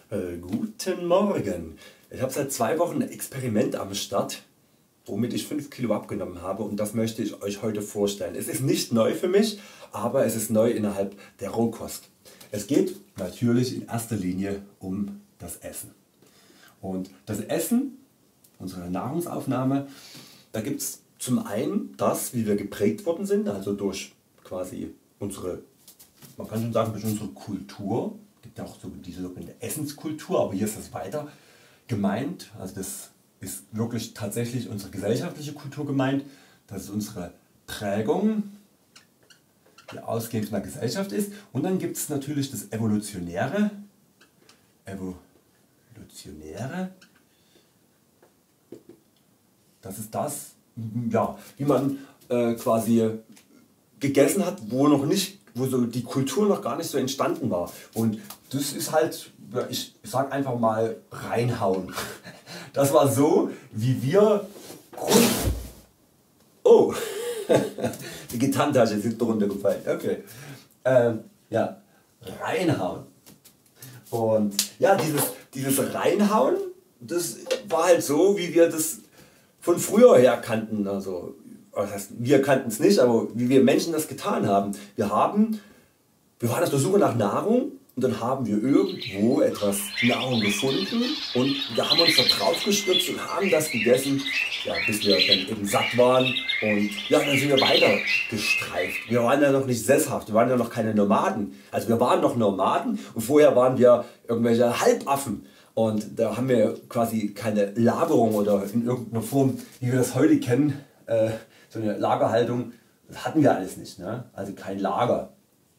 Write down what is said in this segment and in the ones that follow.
Guten Morgen. Ich habe seit 2 Wochen ein Experiment am Start, womit ich 5 Kilo abgenommen habe, und das möchte ich euch heute vorstellen. Es ist nicht neu für mich, aber es ist neu innerhalb der Rohkost. Es geht natürlich in erster Linie um das Essen. Und das Essen, unsere Nahrungsaufnahme, da gibt es zum einen das, wie wir geprägt worden sind, also durch quasi unsere, man kann schon sagen, durch unsere Kultur. Es gibt ja auch so diese sogenannte Essenskultur, aber hier ist das weiter gemeint. Also das ist wirklich tatsächlich unsere gesellschaftliche Kultur gemeint. Das ist unsere Prägung, die ausgehend von der Gesellschaft ist. Und dann gibt es natürlich das Evolutionäre. Das ist das, ja, wie man quasi gegessen hat, wo so die Kultur noch gar nicht so entstanden war. Und das ist halt, ich sag einfach mal, reinhauen. Das war so, wie wir Oh, die Gitarrentasche ist runtergefallen. Okay. Ja, reinhauen. Und ja, dieses Reinhauen, das war halt so, wie wir das von früher her kannten. Also, das heißt, wir kannten es nicht, aber wie wir Menschen das getan haben. Wir waren auf der Suche nach Nahrung, und dann haben wir irgendwo etwas Nahrung gefunden und wir haben uns da drauf gestürzt und haben das gegessen, ja, bis wir dann eben satt waren, und ja, dann sind wir weiter gestreift. Wir waren ja noch nicht sesshaft, wir waren ja noch keine Nomaden. Also wir waren noch Nomaden und vorher waren wir irgendwelche Halbaffen. Und da haben wir quasi keine Lagerung oder in irgendeiner Form, wie wir das heute kennen, so eine Lagerhaltung, das hatten wir alles nicht, ne? Also kein Lager.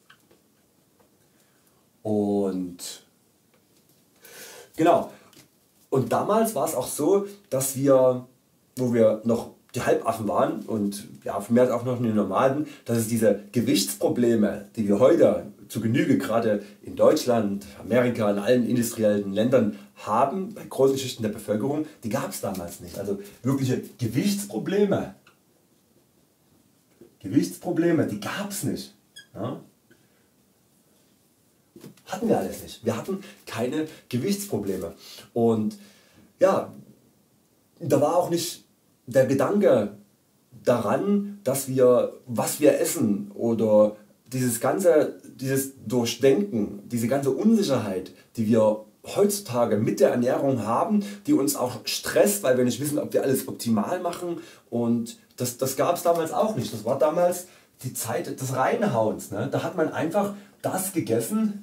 Und genau, und damals war es auch so, dass wir, wo wir noch die Halbaffen waren und ja, vermehrt auch noch die Nomaden, dass es diese Gewichtsprobleme, die wir heute zu Genüge gerade in Deutschland, Amerika, in allen industriellen Ländern haben, bei großen Schichten der Bevölkerung, die gab es damals nicht. Also wirkliche Gewichtsprobleme, die gab es nicht. Ja? Hatten wir alles nicht. Wir hatten keine Gewichtsprobleme. Und ja, da war auch nicht der Gedanke daran, dass was wir essen, oder dieses Durchdenken, diese ganze Unsicherheit, die wir heutzutage mit der Ernährung haben, die uns auch stresst, weil wir nicht wissen, ob wir alles optimal machen, und das gab es damals auch nicht. Das war damals die Zeit des Reinhauens, ne? Da hat man einfach das gegessen.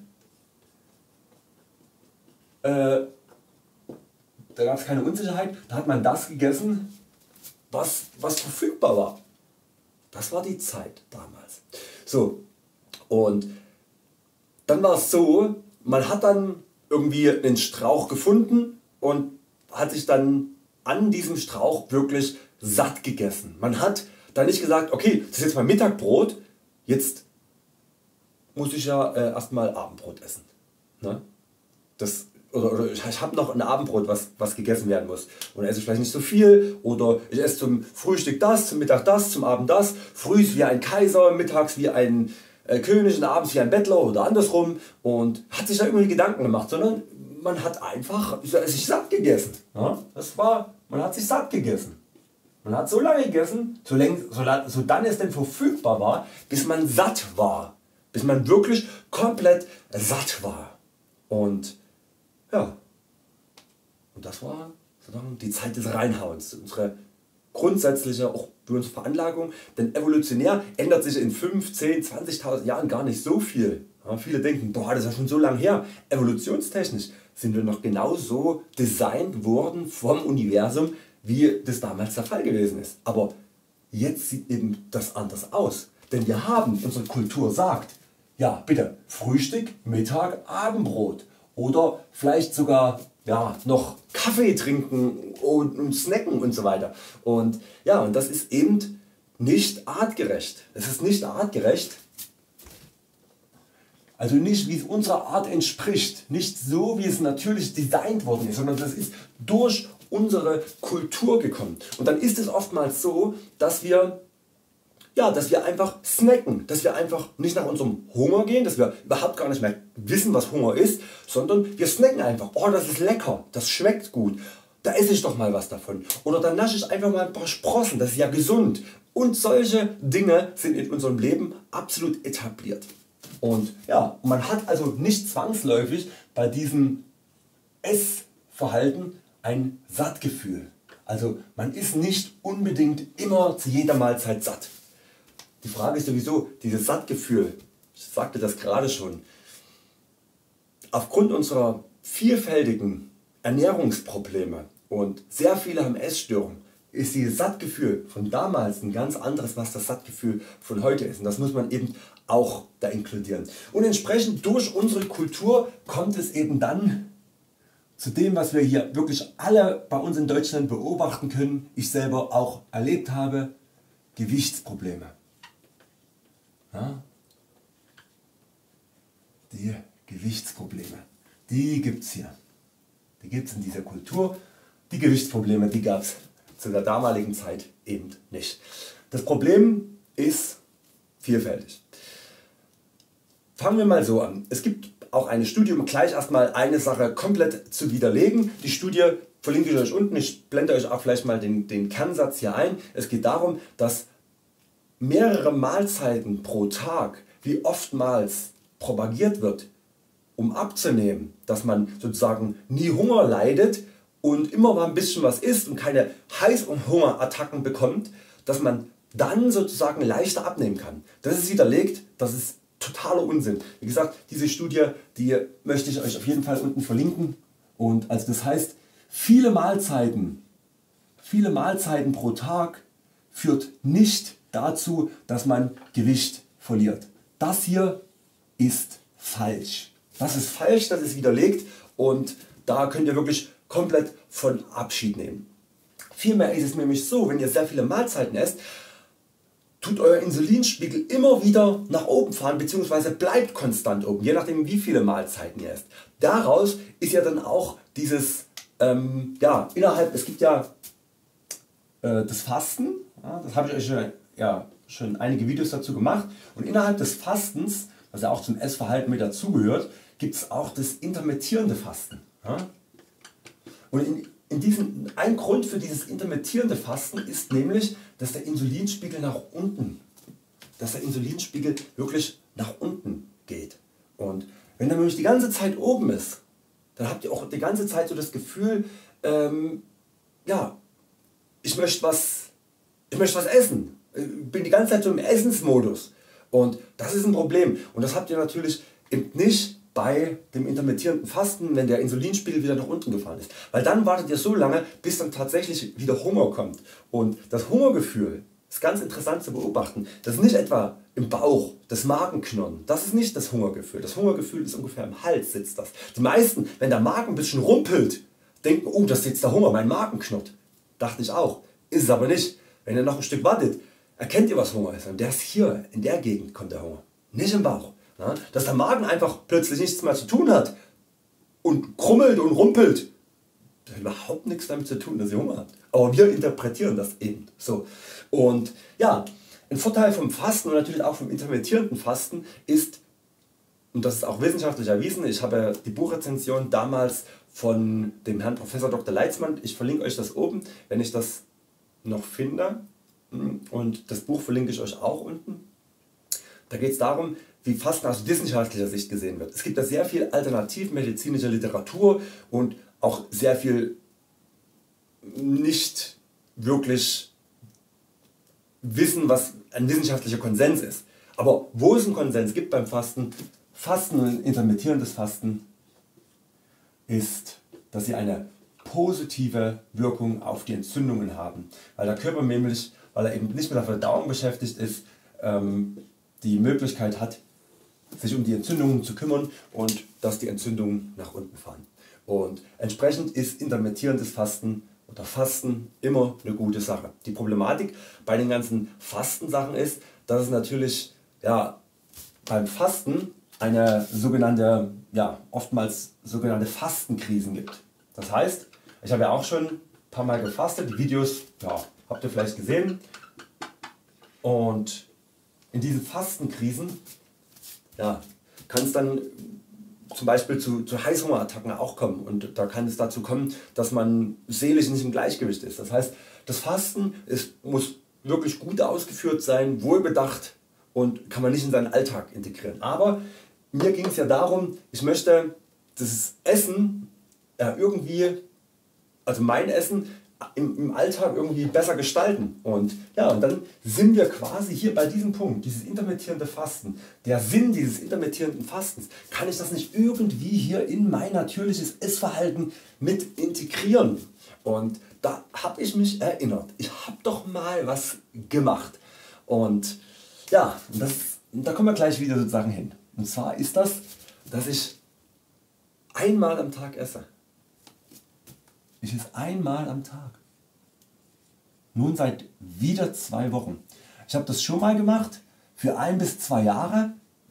Da gab es keine Unsicherheit, da hat man das gegessen, was verfügbar war. Das war die Zeit damals. So, und dann war es so, man hat dann irgendwie einen Strauch gefunden und hat sich dann an diesem Strauch wirklich satt gegessen. Man hat dann nicht gesagt, okay, das ist jetzt mein Mittagbrot, jetzt muss ich ja erstmal Abendbrot essen. Ne? Oder ich habe noch ein Abendbrot, was gegessen werden muss, und esse ich vielleicht nicht so viel, oder ich esse zum Frühstück das, zum Mittag das, zum Abend das, frühs wie ein Kaiser, mittags wie ein König und abends wie ein Bettler oder andersrum, und hat sich da irgendwie Gedanken gemacht, sondern man hat einfach sich satt gegessen. Ja? Man hat sich satt gegessen. Man hat so lange gegessen, solange es denn verfügbar war, bis man satt war, bis man wirklich komplett satt war. Und ja, und das war sozusagen die Zeit des Reinhauens, unsere grundsätzliche, auch für unsere Veranlagung, denn evolutionär ändert sich in 5, 10, 20.000 Jahren gar nicht so viel. Ja, viele denken, boah, das ist ja schon so lange her. Evolutionstechnisch sind wir noch genauso designt worden vom Universum, wie das damals der Fall gewesen ist. Aber jetzt sieht eben das anders aus, denn wir haben, unsere Kultur sagt, ja bitte, Frühstück, Mittag, Abendbrot. Oder vielleicht sogar ja, noch Kaffee trinken und snacken und so weiter. Und ja, und das ist eben nicht artgerecht. Es ist nicht artgerecht. Also nicht wie es unserer Art entspricht, nicht so wie es natürlich designt worden ist, sondern das ist durch unsere Kultur gekommen. Und dann ist es oftmals so, dass wir ja, dass wir einfach snacken, dass wir einfach nicht nach unserem Hunger gehen, dass wir überhaupt gar nicht mehr wissen was Hunger ist, sondern wir snacken einfach, oh das ist lecker, das schmeckt gut, da esse ich doch mal was davon. Oder dann nasche ich einfach mal ein paar Sprossen, das ist ja gesund. Und solche Dinge sind in unserem Leben absolut etabliert. Und ja, man hat also nicht zwangsläufig bei diesem Essverhalten ein Sattgefühl. Also man ist nicht unbedingt immer zu jeder Mahlzeit satt. Die Frage ist sowieso, dieses Sattgefühl, ich sagte das gerade schon, aufgrund unserer vielfältigen Ernährungsprobleme und sehr viele haben Essstörungen, ist dieses Sattgefühl von damals ein ganz anderes, was das Sattgefühl von heute ist. Und das muss man eben auch da inkludieren. Und entsprechend durch unsere Kultur kommt es eben dann zu dem, was wir hier wirklich alle bei uns in Deutschland beobachten können, ich selber auch erlebt habe, Gewichtsprobleme. Ja? Die Gewichtsprobleme, die gibt es hier. Die gibt es in dieser Kultur. Die Gewichtsprobleme, die gab es zu der damaligen Zeit eben nicht. Das Problem ist vielfältig. Fangen wir mal so an. Es gibt auch eine Studie, um gleich erstmal eine Sache komplett zu widerlegen. Die Studie verlinke ich euch unten, ich blende euch auch vielleicht mal den Kernsatz hier ein. Es geht darum, dass mehrere Mahlzeiten pro Tag, wie oftmals propagiert wird, um abzunehmen, dass man sozusagen nie Hunger leidet und immer mal ein bisschen was isst und keine Heißhungerattacken bekommt, dass man dann sozusagen leichter abnehmen kann. Das ist widerlegt, das ist totaler Unsinn. Wie gesagt, diese Studie, die möchte ich euch auf jeden Fall unten verlinken. Und also das heißt, viele Mahlzeiten pro Tag führt nicht dazu, dass man Gewicht verliert. Das hier ist falsch. Das ist falsch, das ist widerlegt und da könnt ihr wirklich komplett von Abschied nehmen. Vielmehr ist es nämlich so, wenn ihr sehr viele Mahlzeiten esst, tut euer Insulinspiegel immer wieder nach oben fahren bzw. bleibt konstant oben, je nachdem wie viele Mahlzeiten ihr esst. Daraus ist ja dann auch dieses, es gibt ja das Fasten, ja, das habe ich euch schon einige Videos dazu gemacht und innerhalb des Fastens, was ja auch zum Essverhalten mit dazugehört, gibt es auch das intermittierende Fasten. Ja? Und ein Grund für dieses intermittierende Fasten ist nämlich, dass der Insulinspiegel wirklich nach unten geht. Und wenn er nämlich die ganze Zeit oben ist, dann habt ihr auch die ganze Zeit so das Gefühl, ich möchte was essen. Ich bin die ganze Zeit so im Essensmodus. Und das ist ein Problem. Und das habt ihr natürlich eben nicht bei dem intermittierenden Fasten, wenn der Insulinspiegel wieder nach unten gefahren ist. Weil dann wartet ihr so lange, bis dann tatsächlich wieder Hunger kommt. Und das Hungergefühl ist ganz interessant zu beobachten. Das ist nicht etwa im Bauch, das Magenknurren. Das ist nicht das Hungergefühl. Das Hungergefühl ist ungefähr im Hals sitzt das. Die meisten, wenn der Magen ein bisschen rumpelt, denken, oh, das ist jetzt der Hunger, mein Magen knurrt. Dachte ich auch. Ist es aber nicht. Wenn ihr noch ein Stück wartet, erkennt ihr was Hunger ist. Und der ist hier, in der Gegend kommt der Hunger. Nicht im Bauch. Ja, dass der Magen einfach plötzlich nichts mehr zu tun hat und krummelt und rumpelt, das hat überhaupt nichts damit zu tun, dass ihr Hunger habt. Aber wir interpretieren das eben so. Und ja, ein Vorteil vom Fasten und natürlich auch vom intermittierenden Fasten ist, und das ist auch wissenschaftlich erwiesen, ich habe die Buchrezension damals von dem Herrn Professor Dr. Leitzmann, ich verlinke euch das oben, wenn ich das noch finde, und das Buch verlinke ich euch auch unten. Da geht es darum, wie Fasten aus wissenschaftlicher Sicht gesehen wird. Es gibt da sehr viel alternativmedizinische Literatur und auch sehr viel nicht wirklich Wissen, was ein wissenschaftlicher Konsens ist. Aber wo es einen Konsens gibt beim Fasten und intermittierendes Fasten, ist, dass sie eine positive Wirkung auf die Entzündungen haben. Weil der Körper nämlich, weil er eben nicht mit der Verdauung beschäftigt ist, die Möglichkeit hat, sich um die Entzündungen zu kümmern und dass die Entzündungen nach unten fahren. Und entsprechend ist intermittierendes Fasten oder Fasten immer eine gute Sache. Die Problematik bei den ganzen Fastensachen ist, dass es natürlich beim Fasten eine sogenannte, oftmals sogenannte Fastenkrisen gibt. Das heißt, ich habe ja auch schon ein paar Mal gefastet, die Videos habt ihr vielleicht gesehen. Und in diesen Fastenkrisen, ja, kann es dann zum Beispiel zu Heißhungerattacken auch kommen, und da kann es dazu kommen, dass man seelisch nicht im Gleichgewicht ist. Das heißt, das Fasten muss wirklich gut ausgeführt sein, wohlbedacht, und kann man nicht in seinen Alltag integrieren. Aber mir ging es ja darum, ich möchte das Essen irgendwie, also mein Essen im Alltag irgendwie besser gestalten. Und ja, und dann sind wir quasi hier bei diesem Punkt, dieses intermittierende Fasten. Der Sinn dieses intermittierenden Fastens, kann ich das nicht irgendwie hier in mein natürliches Essverhalten mit integrieren? Und da habe ich mich erinnert, ich habe doch mal was gemacht. Und ja, da kommen wir gleich wieder sozusagen hin. Und zwar ist das, dass ich einmal am Tag esse. Ich esse einmal am Tag. Nun seit wieder 2 Wochen. Ich habe das schon mal gemacht für 1 bis 2 Jahre.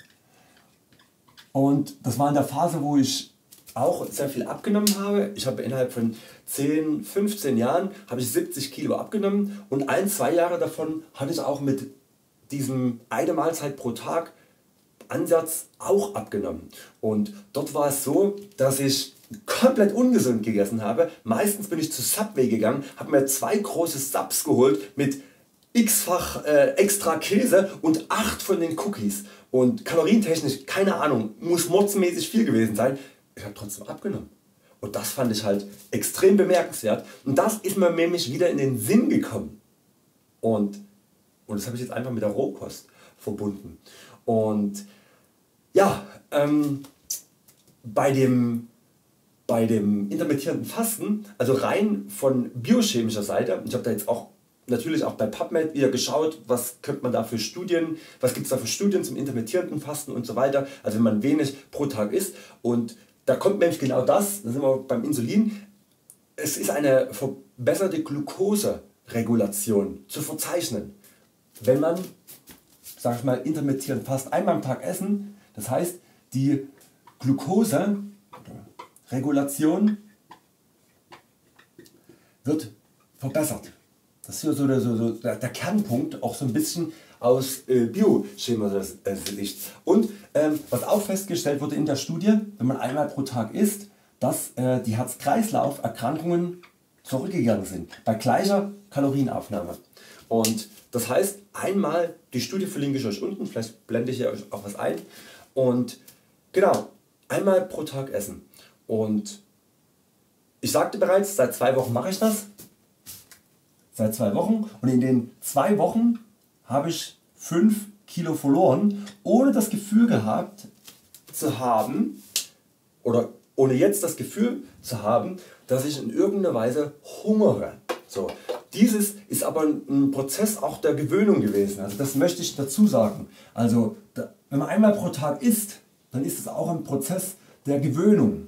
Und das war in der Phase, wo ich auch sehr viel abgenommen habe. Ich habe innerhalb von 10, 15 Jahren habe ich 70 Kilo abgenommen, und 1, 2 Jahre davon hatte ich auch mit diesem eine Mahlzeit pro Tag Ansatz auch abgenommen. Und dort war es so, dass ich komplett ungesund gegessen habe. Meistens bin ich zu Subway gegangen, habe mir 2 große Subs geholt mit x-fach extra Käse und 8 von den Cookies. Und kalorientechnisch, keine Ahnung, muss mordsmäßig viel gewesen sein. Ich habe trotzdem abgenommen. Und das fand ich halt extrem bemerkenswert. Und das ist mir nämlich wieder in den Sinn gekommen. Und das habe ich jetzt einfach mit der Rohkost verbunden. Und ja, bei dem intermittierenden Fasten, also rein von biochemischer Seite, ich habe da jetzt auch natürlich auch bei PubMed wieder geschaut, was könnte man da für Studien, was gibt es da für Studien zum intermittierenden Fasten und so weiter, also wenn man wenig pro Tag isst, und da kommt nämlich genau das, da sind wir beim Insulin, es ist eine verbesserte Glukoseregulation zu verzeichnen, wenn man, sag ich mal, intermittierend fast einmal am Tag essen, das heißt die Glukoseregulation wird verbessert. Das ist hier so der Kernpunkt, auch so ein bisschen aus biochemischer Sicht. Und was auch festgestellt wurde in der Studie, wenn man einmal pro Tag isst, dass die Herz-Kreislauf-Erkrankungen zurückgegangen sind, bei gleicher Kalorienaufnahme. Und das heißt, einmal, die Studie verlinke ich euch unten, vielleicht blende ich euch auch was ein. Und genau, einmal pro Tag essen. Und ich sagte bereits, seit 2 Wochen mache ich das. Seit 2 Wochen, und in den 2 Wochen habe ich 5 Kilo verloren, ohne das Gefühl gehabt zu haben, oder ohne jetzt das Gefühl zu haben, dass ich in irgendeiner Weise hungere. So, dieses ist aber ein Prozess auch der Gewöhnung gewesen, also das möchte ich dazu sagen. Also wenn man einmal pro Tag isst, dann ist es auch ein Prozess der Gewöhnung.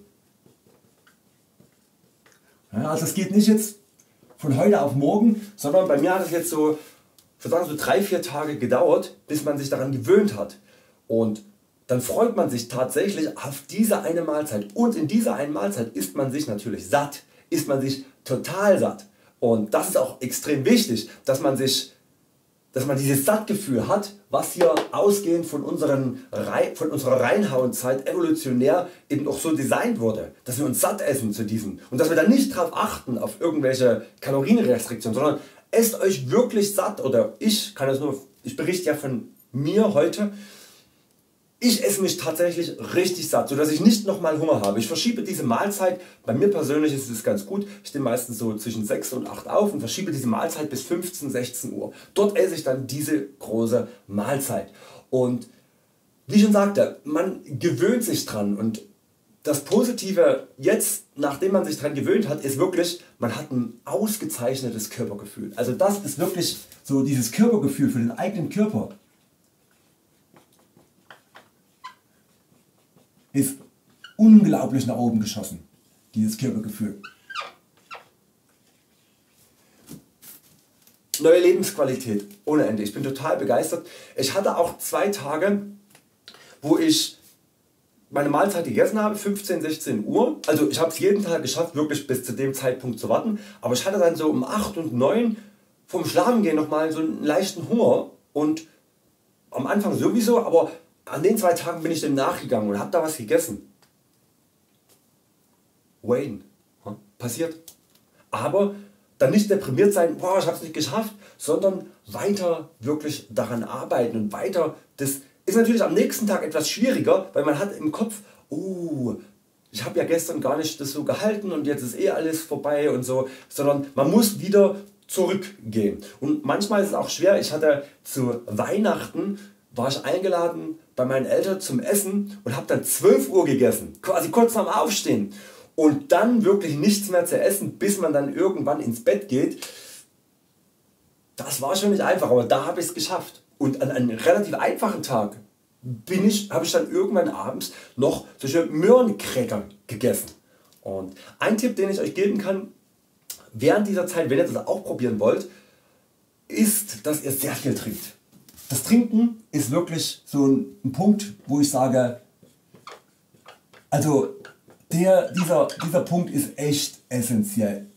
Ja, also es geht nicht jetzt von heute auf morgen, sondern bei mir hat es jetzt so 3-4 Tage gedauert, bis man sich daran gewöhnt hat. Und dann freut man sich tatsächlich auf diese eine Mahlzeit, und in dieser einen Mahlzeit isst man sich natürlich satt, isst man sich total satt. Und das ist auch extrem wichtig, dass man dieses Sattgefühl hat, was hier ausgehend von unserer Reinhauenzeit evolutionär eben auch so designt wurde, dass wir uns satt essen zu diesem, und dass wir dann nicht darauf achten auf irgendwelche Kalorienrestriktionen, sondern esst euch wirklich satt. Oder ich berichte ja von mir heute, ich esse mich tatsächlich richtig satt, sodass ich nicht nochmal Hunger habe. Ich verschiebe diese Mahlzeit, bei mir persönlich ist es ganz gut, ich stehe meistens so zwischen 6 und 8 auf und verschiebe diese Mahlzeit bis 15, 16 Uhr. Dort esse ich dann diese große Mahlzeit. Und wie ich schon sagte, man gewöhnt sich dran, und das Positive jetzt, nachdem man sich dran gewöhnt hat, ist wirklich, man hat ein ausgezeichnetes Körpergefühl. Also das ist wirklich so dieses Körpergefühl für den eigenen Körper. Ist unglaublich nach oben geschossen, dieses Körpergefühl. Neue Lebensqualität ohne Ende, ich bin total begeistert. Ich hatte auch 2 Tage, wo ich meine Mahlzeit gegessen habe, 15, 16 Uhr. Also ich habe es jeden Tag geschafft, wirklich bis zu dem Zeitpunkt zu warten. Aber ich hatte dann so um 8 und 9 vom Schlafengehen nochmal so einen leichten Hunger. und am Anfang sowieso, aber an den 2 Tagen bin ich dem nachgegangen und habe da was gegessen. Wayne, passiert. Aber dann nicht deprimiert sein, boah, ich habe es nicht geschafft, sondern weiter wirklich daran arbeiten und weiter. Das ist natürlich am nächsten Tag etwas schwieriger, weil man hat im Kopf, oh, ich habe ja gestern gar nicht das so gehalten und jetzt ist alles vorbei und so, sondern man muss wieder zurückgehen. Und manchmal ist es auch schwer. Ich hatte zu Weihnachten, war ich eingeladen bei meinen Eltern zum Essen und habe dann 12 Uhr gegessen, quasi kurz vorm Aufstehen. Und dann wirklich nichts mehr zu essen, bis man dann irgendwann ins Bett geht. Das war schon nicht einfach, aber da habe ich es geschafft. Und an einem relativ einfachen Tag habe ich dann irgendwann abends noch solche Möhrencracker gegessen. Und ein Tipp, den ich euch geben kann, während dieser Zeit, wenn ihr das auch probieren wollt, ist, dass ihr sehr viel trinkt. Das Trinken ist wirklich so ein Punkt, wo ich sage, also dieser Punkt ist echt essentiell.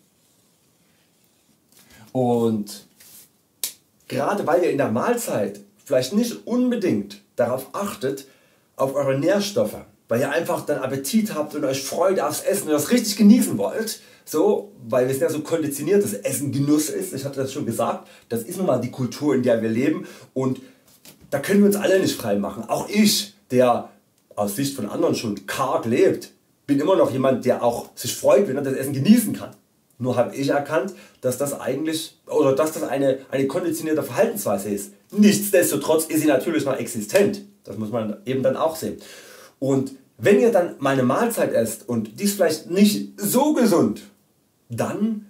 Und gerade weil ihr in der Mahlzeit vielleicht nicht unbedingt darauf achtet, auf eure Nährstoffe, weil ihr einfach dann Appetit habt und euch freut aufs Essen und das richtig genießen wollt, so, weil wir sind ja so konditioniert, dass Essen Genuss ist, ich hatte das schon gesagt, das ist nun mal die Kultur, in der wir leben, und da können wir uns alle nicht frei machen. Auch ich, der aus Sicht von anderen schon karg lebt, bin immer noch jemand, der auch sich freut, wenn er das Essen genießen kann. Nur habe ich erkannt, dass das eigentlich, oder dass das eine konditionierte Verhaltensweise ist. Nichtsdestotrotz ist sie natürlich noch existent. Das muss man eben dann auch sehen. Und wenn ihr dann mal eine Mahlzeit esst und die ist vielleicht nicht so gesund, dann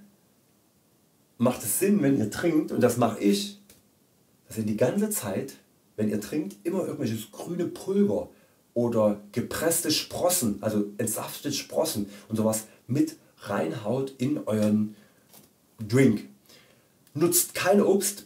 macht es Sinn, wenn ihr trinkt, und das mache ich, dass ihr die ganze Zeit, wenn ihr trinkt, immer irgendwelches grüne Pulver oder gepresste Sprossen, also entsaftete Sprossen und sowas mit reinhaut in euren Drink. Nutzt kein Obst,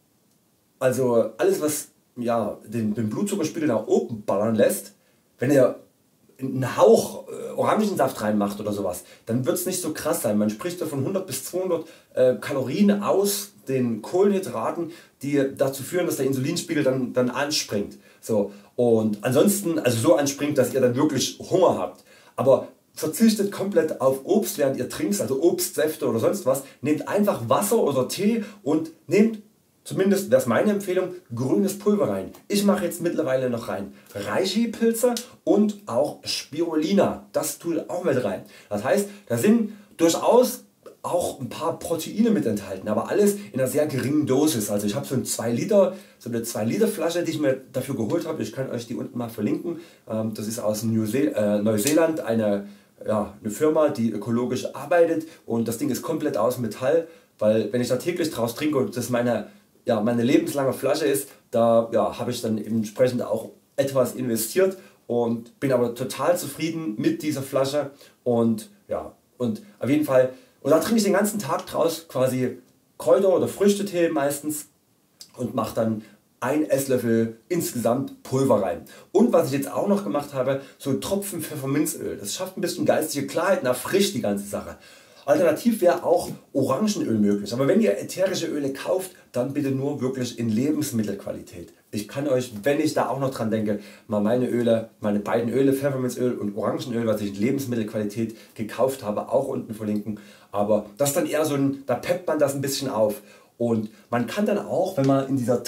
also alles was den Blutzuckerspiegel nach oben ballern lässt. Wenn ihr einen Hauch Orangensaft reinmacht oder sowas, dann wird es nicht so krass sein. Man spricht da von 100 bis 200 Kalorien aus den Kohlenhydraten, die dazu führen, dass der Insulinspiegel dann anspringt. So. Und ansonsten also so anspringt, dass ihr dann wirklich Hunger habt. Aber verzichtet komplett auf Obst, während ihr trinkt, also Obstsäfte oder sonst was. Nehmt einfach Wasser oder Tee und nehmt, zumindest wäre es meine Empfehlung, grünes Pulver rein. Ich mache jetzt mittlerweile noch rein Reishi-Pilze und auch Spirulina. Das tue ich auch mit rein. Das heißt, da sind durchaus auch ein paar Proteine mit enthalten, aber alles in einer sehr geringen Dosis. Also ich habe so eine 2 Liter Flasche, die ich mir dafür geholt habe. Ich kann euch die unten mal verlinken. Das ist aus Neuseeland eine Firma, die ökologisch arbeitet, und das Ding ist komplett aus Metall, weil wenn ich da täglich draus trinke und das meine lebenslange Flasche ist, da habe ich dann entsprechend auch etwas investiert und bin aber total zufrieden mit dieser Flasche, und auf jeden Fall. Und da trinke ich den ganzen Tag draus quasi Kräuter- oder Früchtetee meistens und mache dann 1 Esslöffel insgesamt Pulver rein. Und was ich jetzt auch noch gemacht habe, so Tropfen Pfefferminzöl. Das schafft ein bisschen geistige Klarheit und erfrischt die ganze Sache. Alternativ wäre auch Orangenöl möglich, aber wenn ihr ätherische Öle kauft, dann bitte nur wirklich in Lebensmittelqualität. Ich kann euch, wenn ich da auch noch dran denke, mal meine beiden Öle, Pfefferminzöl und Orangenöl, was ich in Lebensmittelqualität gekauft habe, auch unten verlinken. Aber das ist dann eher so da peppt man das ein bisschen auf, und man kann dann auch, wenn man in diesem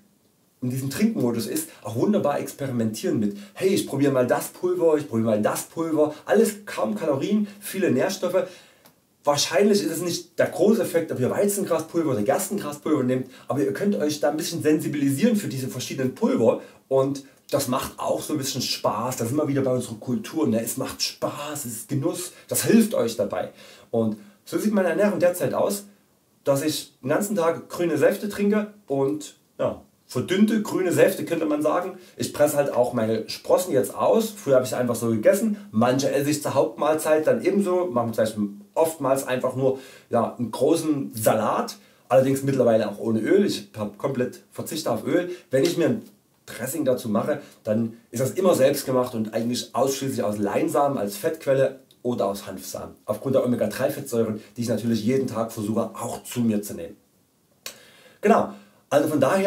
Trinkmodus ist, auch wunderbar experimentieren mit, hey, ich probiere mal das Pulver, alles kaum Kalorien, viele Nährstoffe. Wahrscheinlich ist es nicht der große Effekt, ob ihr Weizengraspulver oder Gerstengraspulver nehmt, aber ihr könnt euch da ein bisschen sensibilisieren für diese verschiedenen Pulver, und das macht auch so ein bisschen Spaß. Da sind wir wieder bei unserer Kultur, ne? Es macht Spaß, es ist Genuss, das hilft euch dabei. Und so sieht meine Ernährung derzeit aus, dass ich den ganzen Tag grüne Säfte trinke und verdünnte grüne Säfte könnte man sagen. Ich presse halt auch meine Sprossen jetzt aus. Früher habe ich sie einfach so gegessen. Manche esse ich zur Hauptmahlzeit dann ebenso. Machen vielleicht oftmals einfach nur einen großen Salat. Allerdings mittlerweile auch ohne Öl. Ich habe komplett verzichtet auf Öl. Wenn ich mir ein Dressing dazu mache, dann ist das immer selbst gemacht und eigentlich ausschließlich aus Leinsamen als Fettquelle oder aus Hanfsamen. Aufgrund der Omega-3 Fettsäuren, die ich natürlich jeden Tag versuche auch zu mir zu nehmen. Genau, also von daher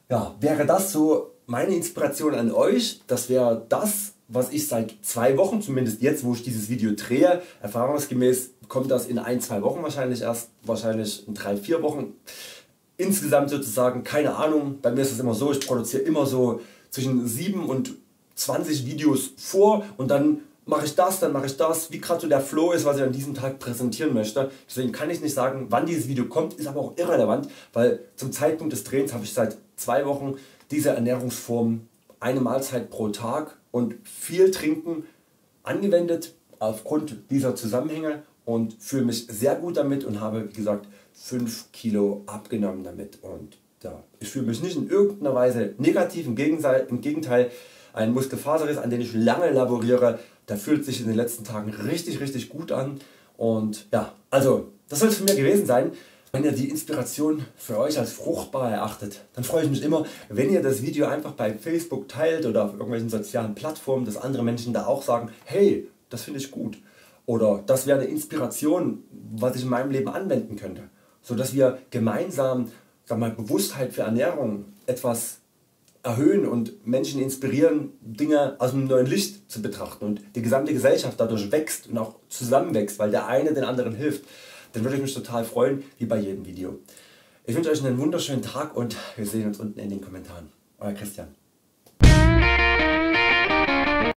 Ja, wäre das so meine Inspiration an euch, das wäre das, was ich seit 2 Wochen, zumindest jetzt wo ich dieses Video drehe, erfahrungsgemäß kommt das in 1-2 Wochen wahrscheinlich erst, wahrscheinlich in 3-4 Wochen. Insgesamt sozusagen, keine Ahnung, bei mir ist es immer so, ich produziere immer so zwischen 7 und 20 Videos vor und dann mache ich das, dann mache ich das, wie gerade so der Flow ist, was ich an diesem Tag präsentieren möchte. Deswegen kann ich nicht sagen, wann dieses Video kommt, ist aber auch irrelevant, weil zum Zeitpunkt des Drehens habe ich seit 2 Wochen diese Ernährungsform, eine Mahlzeit pro Tag und viel Trinken angewendet aufgrund dieser Zusammenhänge und fühle mich sehr gut damit und habe wie gesagt 5 Kilo abgenommen damit. Und ja, ich fühle mich nicht in irgendeiner Weise negativ, im Gegenteil, ein Muskelfaserriss, an den ich lange laboriere, der fühlt sich in den letzten Tagen richtig gut an. Und ja, also das soll es von mir gewesen sein. Wenn ihr die Inspiration für euch als fruchtbar erachtet, dann freue ich mich immer, wenn ihr das Video einfach bei Facebook teilt oder auf irgendwelchen sozialen Plattformen, dass andere Menschen da auch sagen, hey, das finde ich gut. Oder das wäre eine Inspiration, was ich in meinem Leben anwenden könnte. So dass wir gemeinsam, sag mal, Bewusstheit für Ernährung etwas erhöhen und Menschen inspirieren, Dinge aus einem neuen Licht zu betrachten und die gesamte Gesellschaft dadurch wächst und auch zusammenwächst, weil der eine den anderen hilft, dann würde ich mich total freuen, wie bei jedem Video. Ich wünsche euch einen wunderschönen Tag und wir sehen uns unten in den Kommentaren. Euer Christian.